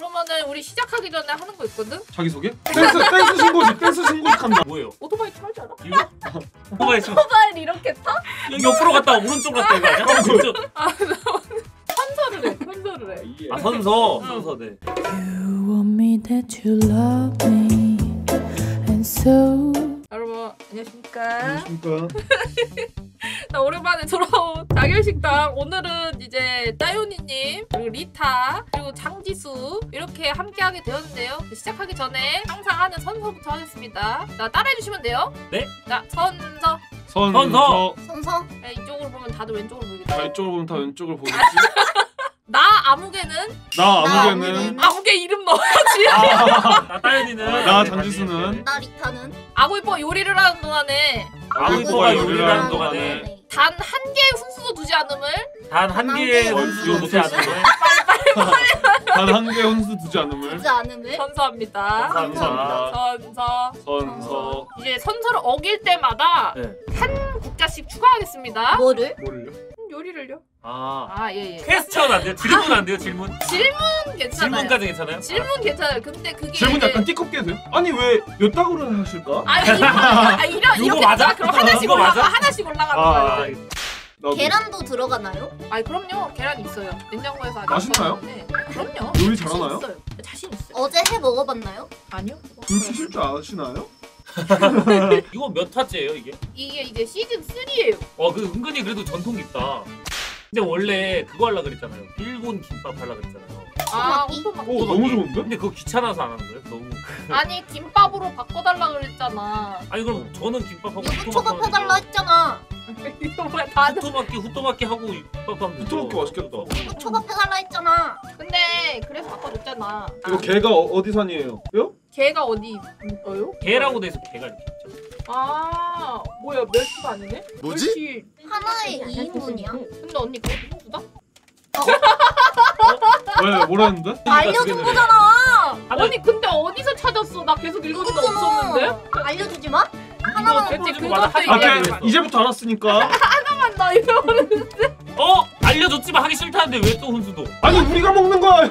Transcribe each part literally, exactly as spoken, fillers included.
그러면은 우리 시작하기 전에 하는 거 있거든? 자기소개? 댄스 댄스 신고식 댄스 신고식 한다. 뭐예요? 오토바이 타지 않아? 이거? 오토바이 좀 오토바이를 이렇게 타? 여기 옆으로 갔다 오른쪽 갔다 이거 아니야? 왼쪽. 선서를 해, 선서를 해. 아 선서, 응. 선서 네. You want me that you love me and so 여러분 안녕하십니까? 안녕하십니까. 나 오랜만에 돌아온 자결식당. 오늘은 이제 따요니님 그리고 리타 그리고 장지수 이렇게 함께하게 되었는데요. 시작하기 전에 항상 하는 선서부터 하겠습니다. 자 따라해주시면 돼요. 네. 자 선서. 선서. 선서. 네, 이쪽으로 보면 다들 왼쪽으로 보이겠다. 자 이쪽으로 보면 다 왼쪽을 보겠지. 나 아무개는 나 나 아무개는 아무개 이름 넣어야지. 나 따윤이는. 나 장지수는 나 리타는 아구이뽀 요리를 하는 동안에 아구이뽀가 요리를 요리를 하는 하는 동안에 네. 단 한 개의 훈수도 두지 않음을 단 한 개의 원수 못지 않음을 단 한 개 혼수 두지 않음을 두지 않음을 선서합니다. 감사합니다. 선서. 선서. 이제 선서를 어길 때마다 네. 한 국자씩 추가하겠습니다. 뭐를? 뭘요? 음, 요리를요? 아 아 예예. 퀘스천 안 돼요? 질문 안 돼요? 질문? 질문 괜찮아요. 질문까지 괜찮아요? 질문 괜찮아요. 근데 그게 질문 이제- 약간 띠껍게 돼요? 아니 왜 요따구로 하실까? 아 이거 아, 이런 이거 이렇게 맞아? 딱 그럼 하나씩 이거 올라가 맞아? 하나씩 올라가는 아, 거예요. 나도. 계란도 들어가나요? 아 그럼요. 계란 있어요. 냉장고에서 아직 맛있나요? 없었는데. 그럼요. 요리 자신 잘하나요? 있어요. 자신 있어요. 어제 해 먹어봤나요? 아니요. 불 켜실 줄 아시나요? 이거 몇 화째예요 이게? 이게 이제 시즌 삼이에요. 어 그 은근히 그래도 전통 깊다. 근데 원래 그거 하려 그랬잖아요. 일본 김밥 하려 그랬잖아요. 아 토마키? 오토마키. 오 너무 좋은데? 근데 그거 귀찮아서 안 하는 거예요? 너무. 아니 김밥으로 바꿔달라 그랬잖아. 아니 그럼 저는 김밥하고 유부초밥 해달라 했잖아. 이거 뭐야 다들. 후토마키 후토마키 하고 김밥하면 되죠. 후토마키 맛있겠다. 유부초밥 해달라 했잖아. 근데 그래서 바꿔줬잖아. 이거 개가 어, 어디 산이에요? 요? 개가 어디 어요? 개라고 돼서 개가 이렇게 있죠. 아 뭐야 멸치가 아니네? 뭐지? 멸치. 하나에 이 인분이야. 근데 언니 그거 누구다? 왜 뭐라 했는데? 알려준 거잖아. 하나- 아니 근데 어디서 찾았어? 나 계속 읽어준 거 없었는데? 알려주지 마. 하나만 이거 그치, 풀어주고 맞아. 그것도 아, 이제- 하기로 걔 했어. 이제부터 알았으니까. 잠깐만 나 이거는 어 알려줬지만 하기 싫다는데 왜 또 훈수도? 아니 우리가 먹는 거예요.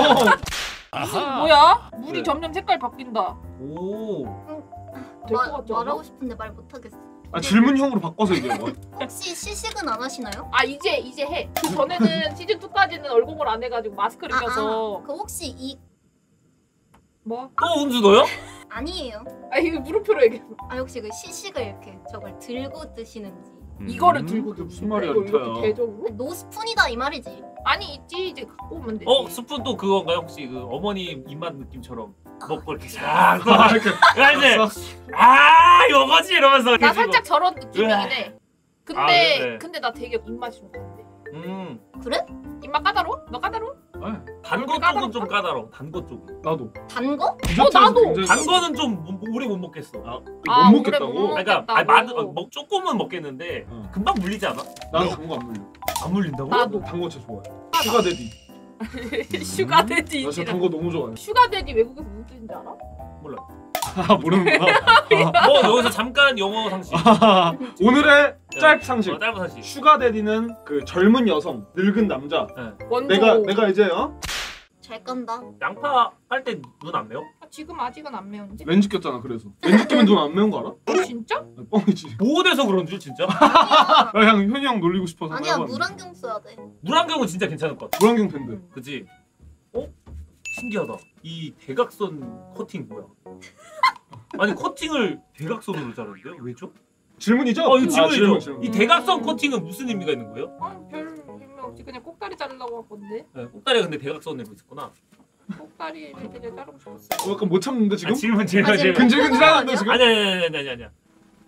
뭐야? 물이 네. 점점 색깔 바뀐다. 오. 될 마- 것 같지 않아? 말하고 싶은데 말 못하겠어. 아 질문형으로 바꿔서 얘기해봐. 혹시 시식은 안 하시나요? 아 이제 이제 해. 그 전에는 시즌 이까지는 얼공을 안 해가지고 마스크를 아, 껴서 그 혹시 이 뭐? 또 훈수도요? 아니에요. 아 이거 물음표로 얘기해. 아 혹시 그 시식을 이렇게 저걸 들고 드시는지. 이거를 들고 그게 무슨 말이야 이거 이렇게 리타야. 대접으로? 노스푼이다 이 말이지. 아니 있지 이제 갖고 오면 되지. 어 스푼 또 그건가요? 혹시 그 어머님 입맛 느낌처럼 먹고 이렇게 싹 또 아, 이렇게 이제 아 요거지 이러면서 나 이렇게 살짝 저런 느낌이긴 해. 근데 아, 네, 네. 근데 나 되게 입맛이 좀 다른데. 음 입맛 까다로워? 너 까다로워? 단 거 쪽은 좀 까다로워. 단 거 쪽은. 나도. 단 거? 디저트에서 나도! 굉장히 단 거는 좀 뭐- 오래 못 먹겠어. 아, 아, 못 오래 먹겠다고? 못 먹- 그러니까 먹겠다고. 아니, 맛 어, 먹 조금은 먹겠는데 어. 금방 물리지 않아? 나는 단 거 안 물려. 안 물린다고? 나도. 단거 진짜 좋아해. 슈가 데디. 슈가 데디. 나 진짜 단 거 너무 좋아해. 슈가 데디 외국에서 무슨 뜻인지 알아? 몰라. 아 모르는구나. 뭐 여기서 잠깐 영어 상식. 아, 오늘의 짤 상식. 어, 짧은 상식. 슈가 데디는 그 젊은 여성, 늙은 남자. 원조. 내가 내가 이제 어? 잘 깐다. 양파 할 때 눈 안 매워? 아, 지금 아직은 안 매운데? 렌즈 꼈잖아. 그래서 렌즈 끼면 눈 안 매운 거 알아? 어, 진짜? 아, 뻥이지. 보호돼서 그런 줄 진짜. 아니야. 그냥 현이 형 놀리고 싶어서. 아니야 해봤는데. 물안경 써야 돼. 물안경은 진짜 괜찮을 것 같아. 물안경 밴드. 그치? 어? 신기하다. 이 대각선 커팅 뭐야? 아니 커팅을 대각선으로 자르는데요? 왜죠? 질문이죠? 어 이거 아, 질문이죠. 질문, 질문. 이 대각선 커팅은 무슨 의미가 있는 거예요? 아, 별 의미 없지. 그냥 꼭다리 자르려고 할 건데. 네, 꼭다리가 근데 대각선으로 있었구나. 꼭다리를 그냥 자르고 싶었어. 어, 약간 못 참는데 지금? 아, 질문 질문 아, 질문. 근질근질하는데 아니야? 지금? 아니 아니 아니 아니 아니야.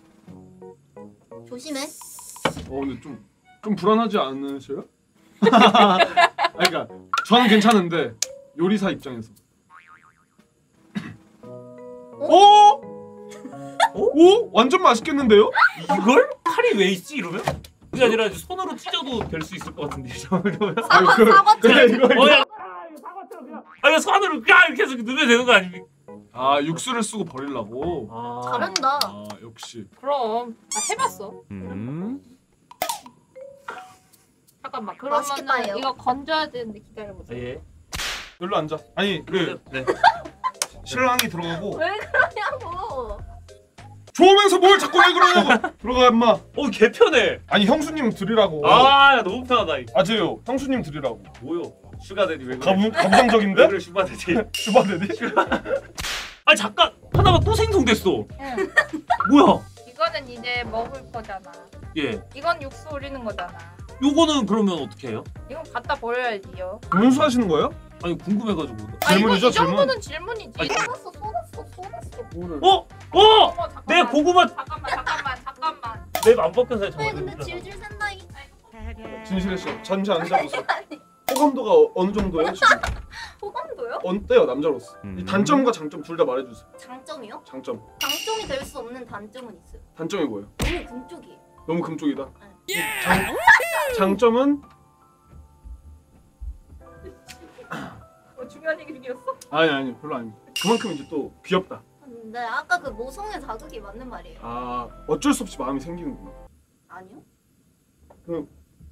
조심해. 어 근데 좀 좀 불안하지 않으셔요? 아, 그러니까 저는 괜찮은데 요리사 입장에서. 오? 오? 완전 맛있겠는데요? 이걸 칼이 왜 있지 이러면? 그게 아니라 이제 손으로 찢어도 될 수 있을 것 같은데 이러면. 사과 그, 사과 그래 이거 이거. 어, 야, 사과처럼 그냥. 아 이거 손으로 그냥 이렇게 해서 넣으면 되는 거 아닙니까? 아 육수를 쓰고 버리려고. 아. 잘한다. 아 역시. 그럼 나 해봤어. 음. 잠깐만. 맛있겠다, 그러면은 해요. 이거 건져야 되는데 기다려보세요. 예. 여기로 앉아. 아니 그 네. 신랑이 들어가고. 왜 그러냐고. 좋으면서 뭘 자꾸 왜 그러냐고. 들어가 임마. 어 개편해. 아니 형수님 드리라고. 아 너무 편하다 이거. 아재요. 형수님 드리라고. 뭐요? 슈가데디 왜 그래? 가부 감성적인데? 왜 그래 슈가데디? 슈바데디? 아니 잠깐 하나가 또 생성됐어. 응. 뭐야? 이거는 이제 먹을 거잖아. 예. 이건 육수 우리는 거잖아. 요거는 그러면 어떻게 해요? 이건 갖다 버려야지요. 문수하시는 거예요? 아니 궁금해가지고. 아, 이거 질문이죠, 이 질문. 정도는 질문이지. 아니, 쏟았어 쏟았어 쏟았어. 뭐를? 어? 어? 어머, 잠깐만. 내 고구마 잠깐만 잠깐만 잠깐만. 랩안 벗겨서 왜 잠깐만. 근데 질질 샌다 이. 진실의 씨 잠시 앉아보세요. 호감도가 어, 어느 정도예요 지금? 호감도요? 어때요 남자로서? 음. 이 단점과 장점 둘 다 말해주세요. 장점이요? 장점. 장점이 될 수 없는 단점은 있어요. 단점이 뭐예요? 너무 금쪽이에요. 너무 금쪽이다. 장, 장점은 뭐 중요한 얘기 중이었어? 아니 아니 별로 아닙니다. 그만큼 이제 또 귀엽다. 근데 아까 그 모성의 자극이 맞는 말이에요. 아 어쩔 수 없이 마음이 생기는구나. 아니요? 그럼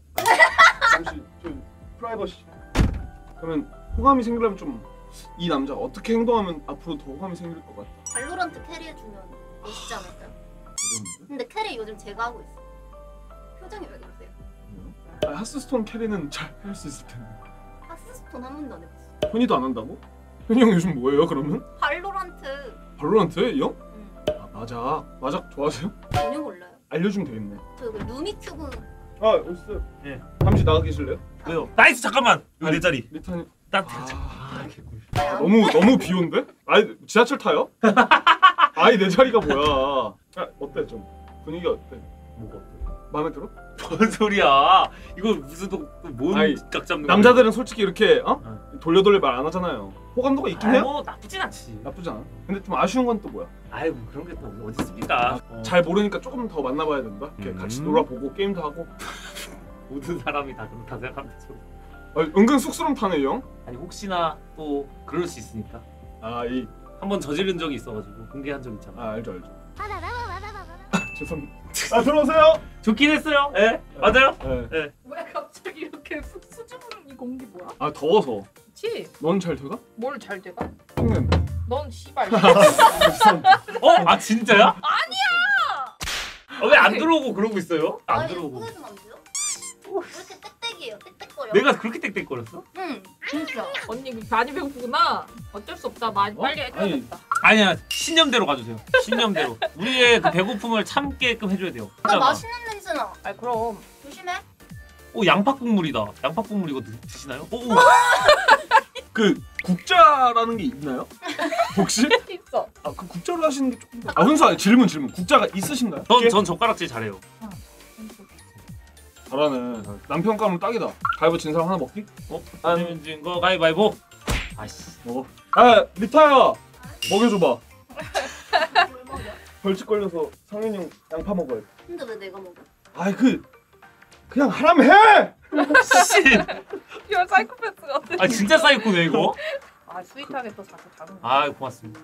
잠시 좀 프라이버시. 그러면 호감이 생기려면 좀 이 남자가 어떻게 행동하면 앞으로 더 호감이 생길 것 같다. 발로란트 캐리해주면 멋있지 않을까요? 어려운데? 근데 캐리 요즘 제가 하고 있어요. 표정이 왜 그러세요? 아, 하스스톤 캐리는 잘 할 수 있을 텐데. 하스스톤 한 번도 안 해봤어. 현이도 안 한다고? 현이 형 요즘 뭐예요 그러면? 발로란트. 발로란트 이 형? 응. 아 마작 마작 좋아하세요? 전혀 몰라요. 알려주면 되겠네. 저그 루미큐브. 아 오스. 예. 잠시 나가 계실래요? 왜요? 나이스 잠깐만. 여기 내 자리. 리탄이. 딱. 아, 아 개꿀. 너무 너무 비온데? 아이 지하철 타요? 아이 내 자리가 뭐야? 아, 어때 좀 분위기 어때? 뭐가? 마음에 들어? 뭔 소리야? 이거 무슨 또뭔 아니, 각 잡는 남자들은 솔직히 이렇게 어? 어. 돌려 돌려 말 안 하잖아요. 호감도가 있긴 거야? 해요. 뭐 나쁘진 않지. 나쁘지 않아. 근데 좀 아쉬운 건 또 뭐야? 아이고 그런 게 또 어디 있습니까? 어. 잘 모르니까 조금 더 만나봐야 된다. 이렇게 음. 같이 놀아보고 게임도 하고. 모든 사람이 다 그렇다 생각하면 되죠. 아, 은근 쑥스럼 타네 이 형. 아니 혹시나 또 그럴 수 있으니까 아이 한번 저지른 적이 있어가지고 공개한 적 있잖아. 아 알죠 알죠. 죄송합니다. 아 들어오세요. 좋긴 했어요. 예, 맞아요. 네. 왜 갑자기 이렇게 수, 수줍은 이 공기 뭐야? 아 더워서. 그치? 넌 잘 돼가? 뭘 잘 돼가? 형님. 넌 씨발. 죄송합니다. 어? 아 진짜야? 아니야. 어, 왜 안 들어오고 그러고 있어요? 안 아니 들어오고. 소개좀 안 돼요? 왜 이렇게 땡땡이에요? 땡땡거려. 내가 그렇게 땡땡거렸어? 응 진짜. 언니 많이 배고프구나. 어쩔 수 없다. 많이 어? 빨리 해줘야겠다. 아니야 신념대로 가주세요. 신념대로. 우리의 그 배고픔을 참게끔 해줘야 돼요. 나 하잖아. 맛있는 냄새 나. 아 그럼. 조심해. 오 양파 국물이다. 양파 국물 이거 드, 드시나요? 오, 오. 그 국자라는 게 있나요? 혹시? 있어. 아 그 국자로 하시는 게 조금 더. 아 훈수 질문 질문. 국자가 있으신가요? 전, 전 젓가락질 잘해요. 잘하네. 남편 감은 딱이다. 가위바위보 진 사람 하나 먹기? 어? 아니면 진거 가위바위보. 아씨. 먹어. 아 리타야 먹여줘봐. 뭘 먹여? 벌칙 걸려서 상현이 형 양파 먹어야 돼. 근데 왜 내가 먹어? 아이 그 그냥 하라면 해. 씨. 이거 사이코패스 같아. 아 진짜 사이코네 이거. 아 스윗하게 또 자꾸 다른. 아 고맙습니다.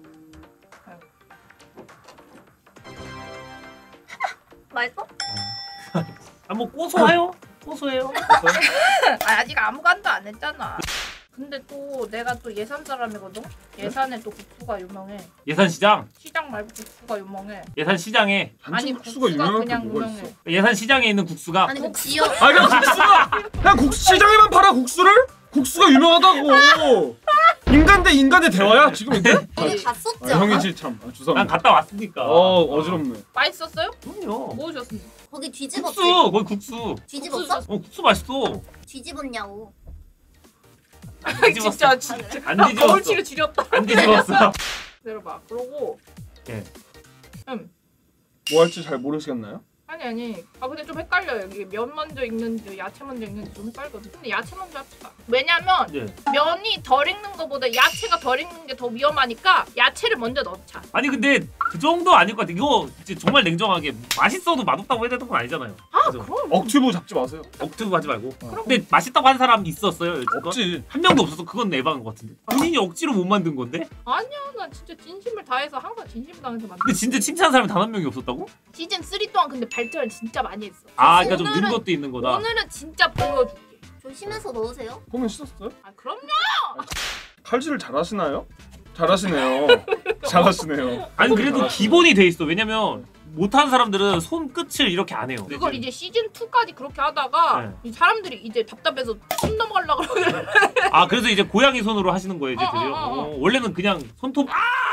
맛있어? 아 뭐 고소해요? 고소해요? 아, 아직 아무 간도 안 했잖아. 근데 또 내가 또 예산 사람이거든. 예산에 또 국수가 유명해. 예산 시장. 시장 말고 국수가 유명해. 예산 시장에 아니 국수가 국수가 유명한 게 그냥 뭐가 유명해. 있어? 예산 시장에 있는 국수가 아니 그 지역. 아 그냥 국수가 그냥 국수 시장에만 팔아 국수를? 국수가 유명하다고. 인간 대 인간의 대화야 지금 이게? 우리 갔었지 아, 않아? 형이지 참. 아, 난 죄송합니다. 갔다 왔으니까. 어 어지럽네. 맛있었어요? 그럼요. 뭐 드셨습니까? 거기 뒤집었지? 국수 거기 국수. 뒤집었어? 어 국수 맛있어. 뒤집었냐고. 안 뒤집었어. 진짜 진짜. 안 뒤집었어. 거울치를 줄였다. 안 뒤집었어. 내려봐. 그러고 예. 음. 뭐 할지 잘 모르시겠나요? 아니 아니. 아 근데 좀 헷갈려요. 이게 면 먼저 익는지 야채 먼저 익는지 좀 헷갈리거든. 근데 야채 먼저 합시다. 왜냐면 예. 면이 덜 익는 것보다 야채가 덜 익는 게 더 위험하니까 야채를 먼저 넣자. 아니 근데 그 정도 아닐 것 같아. 이거 이제 정말 냉정하게 맛있어도 맛없다고 해야 되는 건 아니잖아요. 아 그죠? 그럼. 억튜브 잡지 마세요. 억투브 하지 말고. 어. 근데 맛있다고 한 사람 있었어요? 여지껏? 없지. 한 명도 없어서 그건 에바인 것 같은데. 본인이 억지로 못 만든 건데? 아니야 나 진짜 진심을 다해서 항상 진심을 다해서 만든. 근데 진짜 칭찬한 사람이 단 한 명이 없었다고? 시즌 삼 동안 근데 발전을 진짜 많이 했어. 아 그러니까 좀 는 오늘은- 것도 있는 거다. 오늘은 진짜 보여줄게. 조심해서 넣으세요. 홈은 씻었어요? 아 그럼요. 칼질을 잘하시나요? 잘하시네요. 잘하시네요. 아니 그래도 잘하시네요. 기본이 돼 있어. 왜냐면 못하는 사람들은 손 끝을 이렇게 안 해요. 그걸 이제 시즌 투까지 그렇게 하다가 네. 이 사람들이 이제 답답해서 손 넘어가려고 그러길래 아 그래서 이제 고양이 손으로 하시는 거예요 이제 어, 드디어. 어, 어, 어. 어, 원래는 그냥 손톱. 아!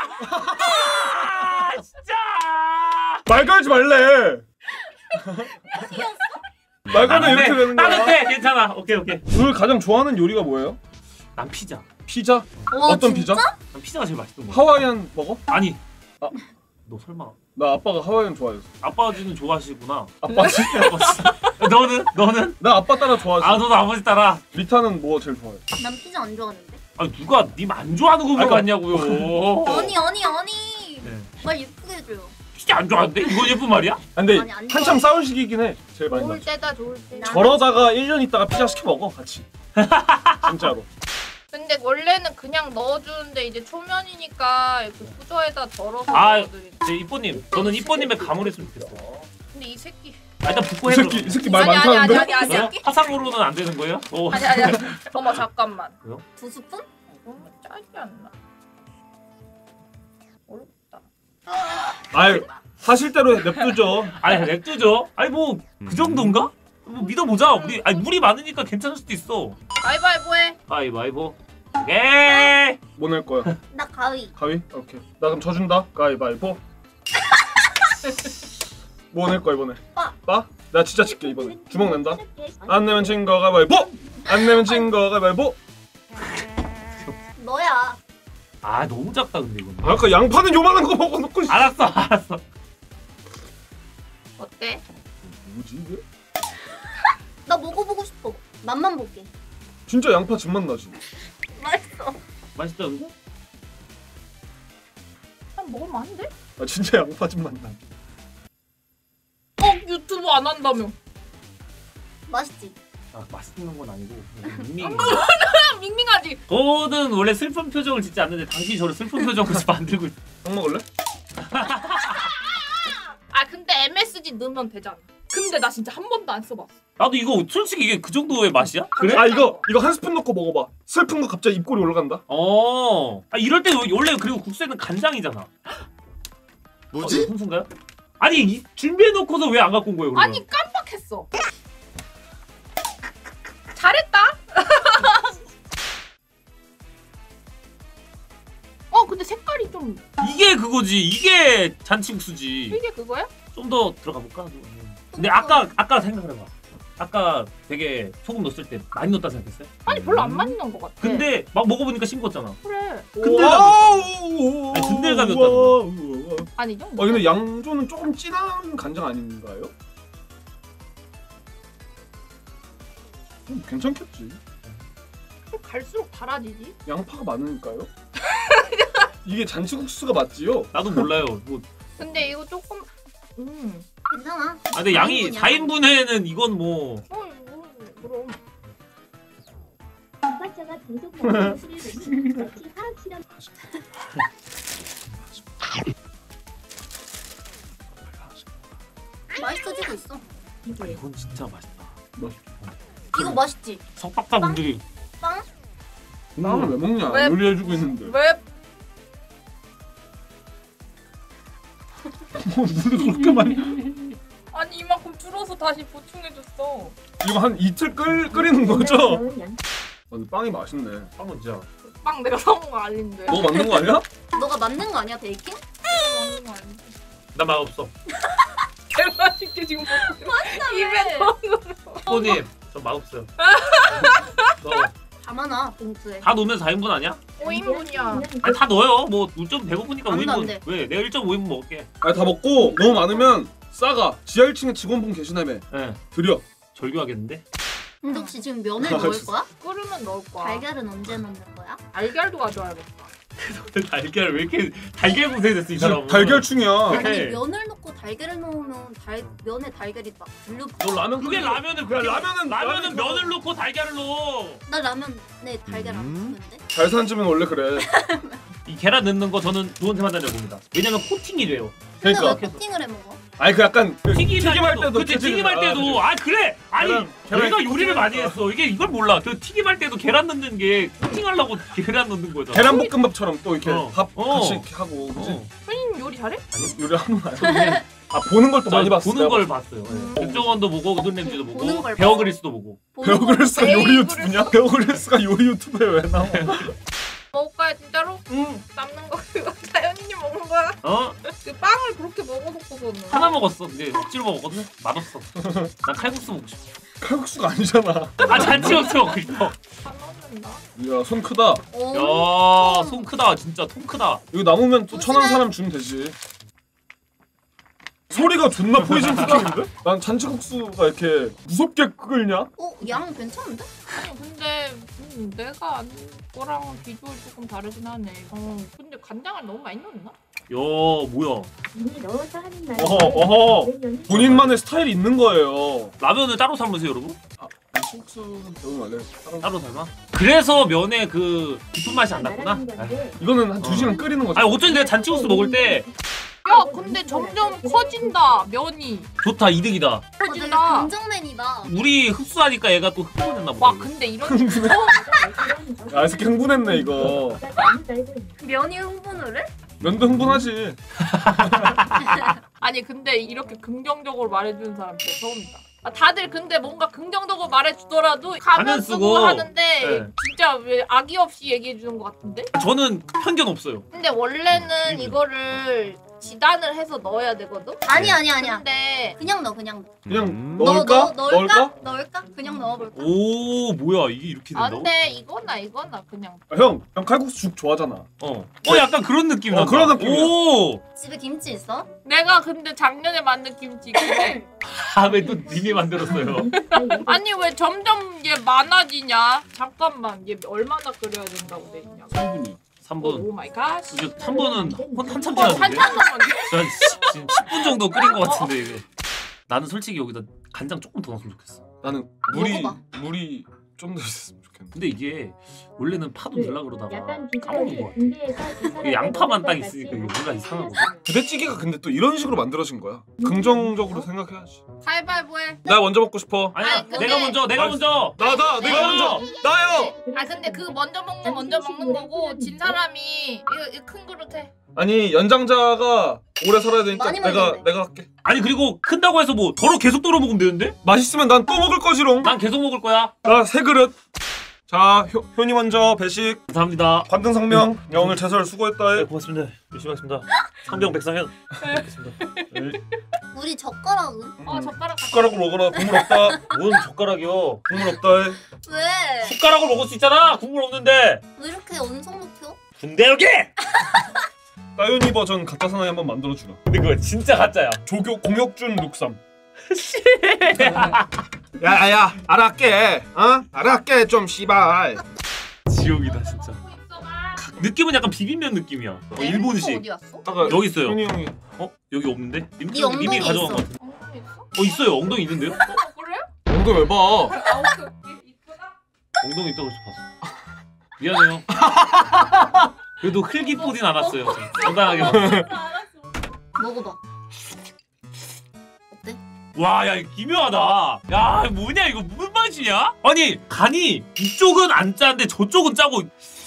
아! 진짜. 말 걸지 말래. 말 걸면 이렇게 따뜻해. 되는 거야. 따뜻해. 괜찮아. 오케이 오케이. 오늘 가장 좋아하는 요리가 뭐예요? 난 피자. 피자? 와, 어떤 진짜? 피자? 난 피자가 제일 맛있던 거야. 하와이안 버거? 아니. 아. 너 설마 나 아빠가 하와이안 좋아했어. 아빠지는 좋아하시구나. 아빠지? 아빠지. 너는 너는? 나 아빠 따라 좋아하지. 아 너도 아버지 따라. 리타는 뭐 제일 좋아해? 난 피자 안 좋아하는데. 아니 누가 님 안 좋아하는 거 아, 물어봤냐고요. 아니 아니 아니. 네. 말 예쁘게 해줘요. 피자 안 좋아하는데? 이건 예쁜 말이야? 아, 근데 아니, 안 한참 좋아해. 싸울 시기긴 해. 제일 많이 좋을 나지. 때다 좋을 때. 나- 저러다가 일 년 있다가 피자 시켜 먹어 같이. 진짜로. 근데 원래는 그냥 넣어주는데 이제 초면이니까 그 수저에다 덜어서 아, 넣어드리는. 네, 이뽀님. 저는 이뽀님의 감을 했으면 좋겠어. 근데 이 새끼. 아, 일단 붓고 이 해. 새끼 이 새끼 말 아니, 아니, 많다는데? 아니, 아니, 아니. 어? 화상으로는 안 되는 거예요? 어. 아니 아니 아니. 어머 잠깐만. 두 스푼? 너무 짜지 않나? 어렵다. 아유 하실 대로 냅두죠. 아니 냅두죠. 아니 뭐 그 정도인가? 뭐 믿어보자. 우리 아니 물이 많으니까 괜찮을 수도 있어. 가위바위보 해. 가위바위보. 오케이. 뭐 낼 거야? 나 가위. 가위? 오케이. 나 그럼 져준다. 가위바위보. 뭐 낼 거야 이번에? 빠. 빠? 나 진짜 칠게 이번에. 주먹 낸다. 안 내면 진 거 가위바위보. 안 내면 진 거 가위바위보. 너야. 아 너무 작다 근데 이건. 아까 양파는 요만한 거 먹어놓고. 씨. 알았어 알았어. 어때? 뭐지 이게? 나 먹어보고 싶어. 맛만 볼게. 진짜 양파 집맛 나지. 맛있어. 맛있다 근데? 한 먹으면 안 돼? 아 진짜 양파 집맛 나. 어 유튜브 안 한다며. 맛있지? 아 맛있는 건 아니고 그냥 밍밍. 아, 밍밍하지. 저는 원래 슬픈 표정을 짓지 않는데 당신이 저를 슬픈 표정으로 만들고 있어. 형 먹을래? 아 근데 엠에스지 넣으면 되잖아. 근데 나 진짜 한 번도 안 써봤어. 나도 이거 솔직히 이게 그 정도의 맛이야? 그래? 아 이거 이거 한 스푼 넣고 먹어봐. 슬픈 거 갑자기 입꼬리 올라간다. 어. 아 이럴 때 원래 그리고 국수에는 간장이잖아. 뭐지? 어, 훈수인가요? 아니 이, 준비해놓고서 왜 안 갖고 온 거예요? 그러면? 아니 깜빡했어. 잘했다. 어 근데 색깔이 좀 이게 그거지. 이게 잔치국수지. 이게 그거야? 좀 더 들어가 볼까? 근데 아까 아까 생각해봐. 아까 되게 소금 넣었을 때 많이 넣었다 생각했어요? 아니 별로 안 많이 넣은 것 같아. 근데 막 먹어보니까 싱거웠잖아. 그래. 근들감이었다. 아니, 근들감이었다는 아니 이 정도. 아 근데 양조는 조금 진한 간장 아닌가요? 음, 괜찮겠지. 갈수록 달아지지. 양파가 많으니까요. 이게 잔치국수가 맞지요? 나도 몰라요. 뭐. 근데 이거 조금 음. 괜찮아. 아 근데 양이 사 사 인분에는 이건 뭐. 어 이거 그럼. 오빠자가 계속 먹는 것을 외치는 자치 화학 실험. 맛있어지고 있어. 아 이건 진짜 맛있다. 이거 맛있지? 석박사 분들이. 빵? 빵을 왜 먹냐? 왜? 요리해주고 있는데. 왜? 뭐 물을 그렇게 많이? 아니 이만큼 줄어서 다시 보충해줬어. 이거 한 이틀 끓 끓이는 거죠? 아, 근데 빵이 맛있네. 빵은 진짜. 빵 내가 사온 거 아닌데. 너 만든 거 아니야? 너가 만든 거 아니야 베이킹? 사온 거 아닌데. 나 맛 없어. 개맛있게 지금 먹고 입에 넣는 거. 호님 저 맛 없어요. 다 많아 봉투에. 다 넣으면 사 인분 아니야? 오 인분이야. 아니 다 넣어요. 뭐 좀 배고프니까 안 돼, 안 5인분. 돼. 왜? 내가 일 점 오 인분 먹을게. 아니 다 먹고 너무 많으면 싸가. 지하 일 층에 직원분 계시다며. 예. 드려. 절규하겠는데. 근데 혹시 지금 면을 아, 넣을 진짜. 거야? 끓으면 넣을 거야. 달걀은 언제 넣는 거야? 달걀도 가져와야겠다. 달걀 왜 이렇게 달걀 구세됐어 이 사람은. 달걀충이야. 그래. 아니 면을 넣고 달걀을 넣으면 달 면에 달걀이 막 들려. 너 라면 그게 끓여. 라면을 야, 그렇게- 라면은 라면은 라면이 면을 넣고 달걀을 넣어. 나 라면에 달걀 안 넣는데? 잘 사는 집은 원래 그래. 이 계란 넣는 거 저는 좋은 템 한다고 봅니다. 왜냐면 코팅이 돼요. 근데 그러니까 왜 코팅을 해 먹어? 아니 그 약간 그 튀김할 튀김할 때도, 때도 그치 튀김- 튀김할 아, 때도 그치. 아 그래 아니 계란- 계란 내가 이렇게 요리를 많이 튀김할 했어 이게 이걸 몰라 그 튀김할 때도 계란 넣는 게 코팅하려고 계란 넣는 거잖아. 계란볶음밥처럼 또 이렇게 어. 밥 어. 같이 이렇게 하고 그치? 어. 손님 요리 잘해? 요리 하는 거 아니야? 아 보는 걸 또 저 많이 봤어. 보는 내가 걸 봤어요. 네. 백종원도 보고 우든램지도 보는 보고 걸 베어그릴스도 보고. 베어그릴스가 요리 유튜브냐? 베어그릴스가 요리 유튜브에 왜 나와? 먹을까요 진짜로? 응. 남는 거 그거 다현이님 먹는 거야? 어 그 빵을 그렇게 먹어놓고서는 하나 먹었어. 근데 억지로 먹었거든. 맛없어. 난 칼국수 먹고 싶어. 칼국수가 아니잖아. 아 잔치국수 먹고 싶어. 다 넣는다. 야 손 크다. 오. 야손 크다 진짜 통 크다. 이거 남으면 또 천한 사람 주면 되지. 소리가 존나 포이즌 쿠킹인데? 난 잔치국수가 이렇게 무섭게 끓냐? 어, 양 괜찮은데? 아니 근데 음, 내가 안 거랑 비주얼 조금 다르긴 하네. 어 근데 간장을 너무 많이 넣었나? 야 뭐야 이미 넣어서 하는 말. 어허 어허 본인만의 스타일이 있는 거예요. 라면을 따로 삶으세요 여러분? 잔치국수는 배우면 안 돼. 따로. 따로 삶아? 그래서 면에 그 깊은 맛이 안 났구나? 이거는 한 두 시간 끓이는 거지. 아니 어쩐지 내가 잔치국수 먹을 때 야 근데 점점 커진다 면이. 좋다 이득이다. 어, 되게 커진다. 긍정맨이다. 우리 흡수하니까 얘가 또 흥분했나 보다. 와 근데 이런 야, 이 새끼 흥분했네 이거. 면이 흥분을 해? 면도 흥분하지. 아니 근데 이렇게 긍정적으로 말해주는 사람 진짜 처음이다. 아, 다들 근데 뭔가 긍정적으로 말해주더라도 가면 가면 쓰고, 쓰고. 하는데 네. 진짜 왜 악의 없이 얘기해주는 것 같은데? 저는 편견 없어요. 근데 원래는 음. 이거를 지단을 해서 넣어야 되거든? 아니 아니 아니야. 근데 그냥 넣어 그냥. 그냥 음. 넣을까? 넣, 넣, 넣을까? 넣을까? 넣을까? 그냥 넣어볼까? 오 뭐야 이게 이렇게 된다고? 안돼 이거나 이거나 그냥 아, 형, 형 칼국수 죽 좋아하잖아. 어. 어 약간 그런 느낌 어, 난다. 그런 느낌이야. 오. 집에 김치 있어? 내가 근데 작년에 만든 김치 그래. 아왜 또 님이 만들었어요? 아니 왜 점점 얘 많아지냐? 잠깐만 얘 얼마나 끓여야 된다고 돼 있냐? 삼 분이. 삼 분. 오 마이 갓. 이제 삼 분은 혼 한참 어, 지났는데. 한참 남았네. 전 지금 십 분 정도 끓인 것 같은데 이게. 나는 솔직히 여기다 간장 조금 더 넣었으면 좋겠어. 나는 물이 먹어봐. 물이 좀 더 있었으면 좋겠는데. 근데 이게 원래는 파도 넣으려고 그러다가 약간 까먹은 거 같아. 이게 이 양파만 딱 있으니까 이게 뭔가 이상하거든. 부대찌개가 근데 또 이런 식으로 만들어진 거야. 긍정적으로 생각해야지. 가위바위보 해. 나 먼저 먹고 싶어. 아니야 아니, 근데- 내가 먼저 내가 먼저. 나, 나, 내가 어. 먼저. 나요. 아 근데 그 먼저 먹는 거 먼저 먹는 거고 진 사람이 이거, 이거 큰 그릇 해. 아니 연장자가 오래 살아야 되니까 많이 내가 먹어야 돼. 내가 할게. 아니 그리고 큰다고 해서 뭐 더러 계속 떨어 먹으면 되는데? 맛있으면 난 또 먹을 거지롱. 난 계속 먹을 거야. 나 세 그릇. 자, 효, 효니 먼저 배식. 감사합니다. 관등성명. 야 오늘 제설 수고했다. 네 고맙습니다. 열심히 하겠습니다. 상병 백상현. 알겠습니다. 우리 젓가락은? 어 젓가락 갖다. 숟가락으로 먹어라. 국물 없다. 뭔 젓가락이요? 국물 없다. 왜? 숟가락으로 먹을 수 있잖아. 국물 없는데. 왜 이렇게 언성 높여? 군대 여기. 따윤이 버전 가짜 사나이 한번 만들어 주라. 근데 그거 진짜 가짜야. 조교 공혁준 룩삼. 야야 알았게. 어? 알았게 좀 씨발. 지옥이다 진짜. 느낌은 약간 비빔면 느낌이야. 어, 일본식. 어디 갔어? 아까 여기 있어요. 효니 형이 어 여기 없는데? 님, 네 엉덩이에 님이 가져간 있어. 거 같은데. 엉덩이 있어? 어 있어요. 엉덩이 있는데요? 어 그래? 엉덩이 왜 봐? 아 오케이 이쁘다. 엉덩이 있다고 해서 봤어. 미안해요. 그래도 흘기 뿌진 않았어요. 건강하게 먹. 먹어봐. 어때? 와, 야, 기묘하다. 야, 뭐냐, 이거 무슨 맛이냐? 아니, 간이 이쪽은 안 짜는데 저쪽은 짜고.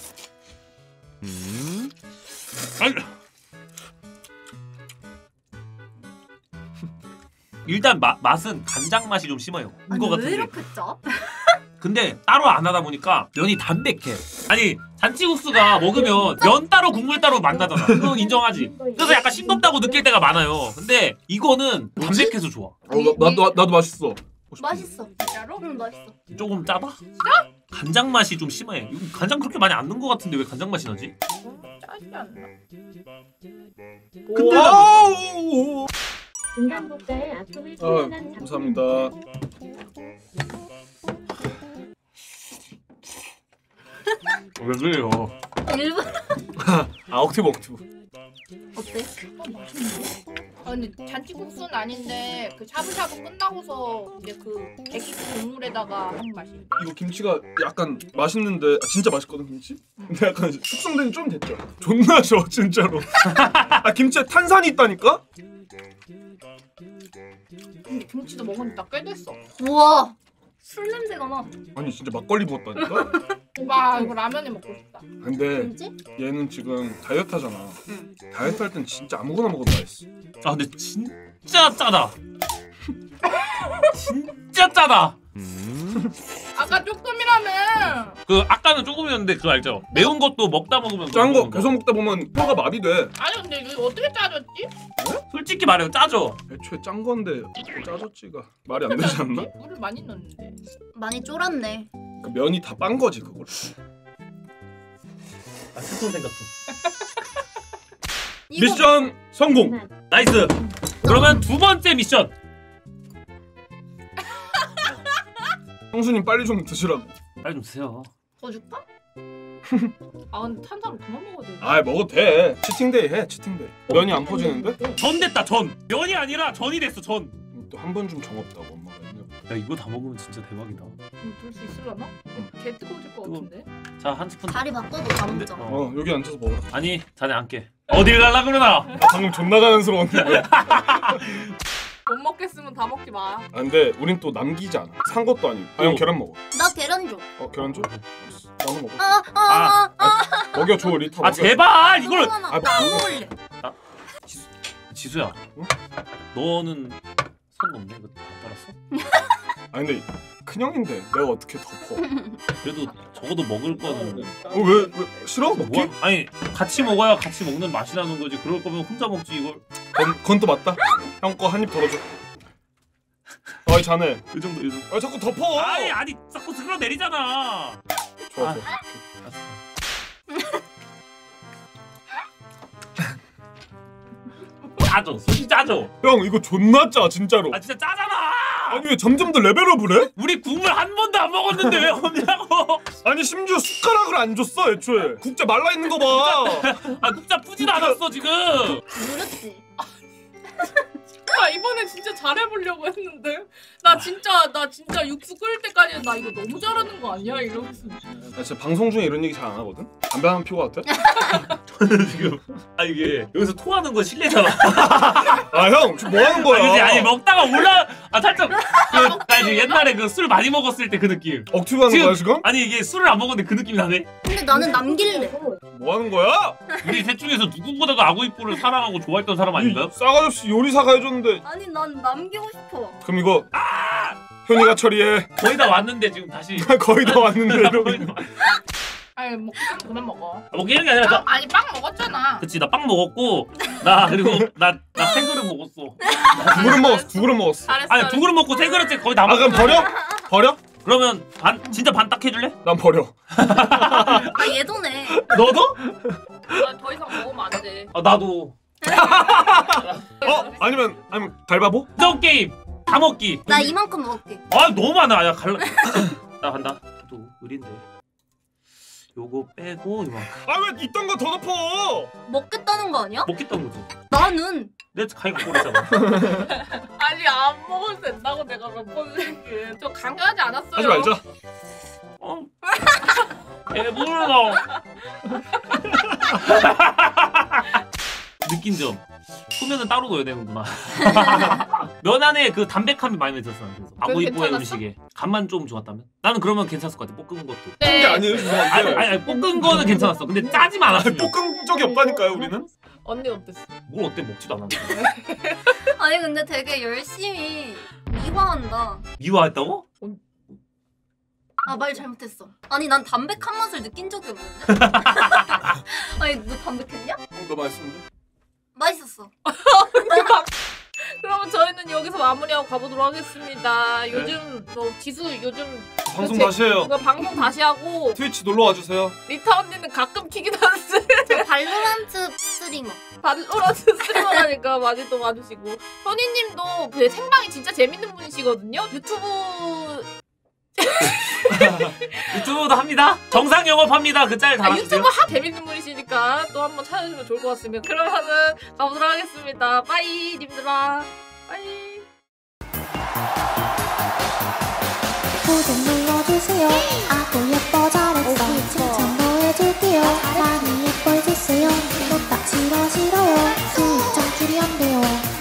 음? 아니. 일단 마, 맛은 간장 맛이 좀 심해요. 아니 이거 왜 같은데. 이렇게 짜? 근데 따로 안 하다 보니까 면이 담백해. 아니 잔치국수가 먹으면 면 따로 국물 따로 만나잖아. 그건 인정하지. 그래서 약간 싱겁다고 느낄 때가 많아요. 근데 이거는 담백해서 좋아. 어, 나, 나도 나도 맛있어. 맛있어. 진짜로? 응 맛있어. 조금 짜다? 간장 맛이 좀 심해. 이거 간장 그렇게 많이 안 넣은 것 같은데 왜 간장 맛이 나지? 짜지 않나? 근데 나 와우. 중간고가의 아픔을 아, 표현한 감사합니다. 왜 그래요? 일본 아 억티브 억티브. 어때? 어 맛있네. 아 근데 잔치국수는 아닌데 그 샤브샤브 끝나고서 이제 그 애기 국물에다가 한 맛이. 이거 김치가 약간 맛있는데 아, 진짜 맛있거든 김치? 근데 약간 숙성된 지 좀 됐죠? 존나 셔 진짜로. 아 김치에 탄산이 있다니까? 김치도 먹은 지나 꽤 됐어. 우와 술 냄새가 나. 아니 진짜 막걸리 부었다니까? 와 이거 라면이 먹고 싶다. 근데 김치? 얘는 지금 다이어트 하잖아. 응. 다이어트 할 땐 진짜 아무거나 먹어도 맛있어. 아 근데 진짜 짜다. 진짜 짜다. 아까 조금이라면. 그 아까는 조금이었는데 그거 알죠? 매운 것도 먹다 먹으면 짠 거 먹는 계속 먹다 보면 혀가 마비돼. 아니 근데 이거 어떻게 짜졌지? 솔직히 말해요, 짜죠. 애초에 짠 건데 어떻게 짜졌지가 말이 안 되지 않나? 물을 많이 넣었는데. 많이 쫄았네. 그 면이 다 빤 거지 그걸. 아 슬픈 생각 좀. 이거 미션 성공. 나이스. 그러면 두 번째 미션. 형수님 빨리 좀 드시라고. 빨리 좀 드세요. 더 줄까? 아 근데 탄수화물 그만 먹어도 돼. 아 먹어도 돼. 치팅데이 해 치팅데이. 면이 안 퍼지는데? 전 됐다 전. 면이 아니라 전이 됐어 전. 또 한 번 좀 정없다고 엄마가 했네. 야 이거 다 먹으면 진짜 대박이다. 돌수 있으려나? 개 뜨거워질 것 뜨거워. 같은데. 자 한 스푼. 자리 바꿔도 다 근데- 먹자. 어. 어 여기 앉아서 먹어. 아니 자네 앉게. 어딜 갈라 그러나? 아, 방금 존나 가난스러웠는데. 못 먹겠으면 다 먹지 마. 아, 근데 우린 또 남기지 않아. 산 것도 아니고. 아 형 어. 계란 먹어. 나 계란 줘. 어 계란 줘? 알았어. 나도 먹어. 아아아 아. 먹여줘 리타 먹여. 아 제발 이걸. 아, 나안 먹을래. 지수, 지수야. 응? 너는 선 넘네. 이거 다 따랐어? 아니 근데 큰형인데 내가 어떻게 덮어. 그래도 적어도 먹을 거는. 어, 왜, 왜 싫어? 먹기? 뭐, 아니 같이 먹어야 같이 먹는 맛이 나는 거지. 그럴 거면 혼자 먹지 이걸. 그건, 그건 또 맞다. 형 거 한 입 덜어줘. 어이 자네. 이 정도 이 정도. 아 자꾸 덮어. 아니 아니 자꾸 스크러 내리잖아. 좋아 아. 좋아. 알았어. 짜죠. 솔직히 짜죠. 형 이거 존나 짜 진짜로. 아 진짜 짜잖아. 아니 왜 점점 더 레벨업을 해? 우리 국물 한 번도 안 먹었는데 왜 없냐고. 아니 심지어 숟가락을 안 줬어 애초에. 국자 말라 있는 거 봐. 아 진짜 푸진 않았어 지금. 누렸지. 나 이번에 진짜 잘해보려고 했는데 나 진짜 나 진짜 육수 끓일 때까지 나 이거 너무 잘하는 거 아니야 이러면서. 나 진짜 방송 중에 이런 얘기 잘 안 하거든. 담배 한 피고 같아? 저는 지금 아 이게 여기서 토하는 건 실례잖아. 아 형 지금 뭐 하는 거야? 아니, 그치? 아니 먹다가 올라 아 살짝 그 아니 옛날에 그 술 많이 먹었을 때 그 느낌. 억지로 하는 지금- 거야 지금? 아니 이게 술을 안 먹었는데 그 느낌이 나네. 근데 나는 남길래. 뭐 하는 거야? 우리 셋 중에서 누구보다도 아구이뽀를 사랑하고 좋아했던 사람 아닌가요? 이 싸가지 없이 요리사가 해줬는데. 아니 난 남기고 싶어. 그럼 이거 현이가 처리해. 거의 다 왔는데 지금 다시 거의 다 왔는데 이러고. 거의 다 왔- 아니 먹기는 그만 먹어. 아, 먹기는 게 아니라 저, 빵, 아니 빵 먹었잖아. 그치 나 빵 먹었고 나 그리고 나 나 세 그릇 먹었어. 두 그릇 먹었어. 두 그릇 먹었어. 잘했어. 아니 두 그릇 먹고 세 그릇째 거의 다 아 그럼 먹었어. 버려? 버려? 그러면 반 진짜 반 딱 해줄래? 난 버려. 아 얘도 네. 너도? 나 더 이상 먹으면 안 돼. 아 나도. 어? 아니면 아니면 갈바보? 저 게임 다 먹기. 나 이만큼 먹을게. 아 너무 많아. 야 갈라. 나 간다. 또 의리인데. 요거 빼고 이만큼. 아 왜 있던 거 더 덮어? 먹겠다는 거 아니야? 먹겠다는 거지. 나는. 내 가위가 꼬리잖아. 아니 안 먹어도 된다고 내가 몇 번 얘기해. 저 강요하지 않았어요. 하지 말자. 어? 배불러. 느낀 점. 소면은 따로 넣어야 되는구나. 면 안에 그 담백함이 많이 들었어. 그래서 아구이뽀의 괜찮았어? 음식에 간만 좀 좋았다면? 나는 그러면 괜찮을 것 같아. 볶은 것도. 그런 게 아니에요 아니, 죄송한데. 아니, 아니 볶은 거는 괜찮았어. 근데 짜지만 아니, 않았으면. 볶은 적이 없다니까요 우리는. 언니 어땠어? 뭘 어때 먹지도 않았는데. 아니 근데 되게 열심히 미화한다. 미화했다고? 아 말 잘못했어. 아니 난 담백한 맛을 느낀 적이 없는데. 아니 너 담백했냐? 어, 너 맛있는데? 맛있었어. 그러면 저희는 여기서 마무리하고 가보도록 하겠습니다. 요즘 저 지수 요즘 방송 제- 다시 해요. 이거 방송 다시 하고 트위치 놀러 와주세요. 리타 언니는 가끔 키긴 하는데 저 발로란트 스트리머. 발로란트 스트리머라니까 많이 또 봐주시고 현이님도 그 생방이 진짜 재밌는 분이시거든요. 유튜브 유튜브도 합니다. 정상 영업합니다. 그 짤 아, 달아주세요. 유튜브 하 재밌는 분이시니까 또 한번 찾아주면 좋을 것 같습니다. 그러면은 가보도록 하겠습니다. 빠이 님들아. 빠이. 구독 눌러주세요. 아구 예뻐 잘했어. 칭찬도 해줄게요. 많이 예뻐해주세요. 또딱 싫어 싫어요. 수익 창출이 안 돼요.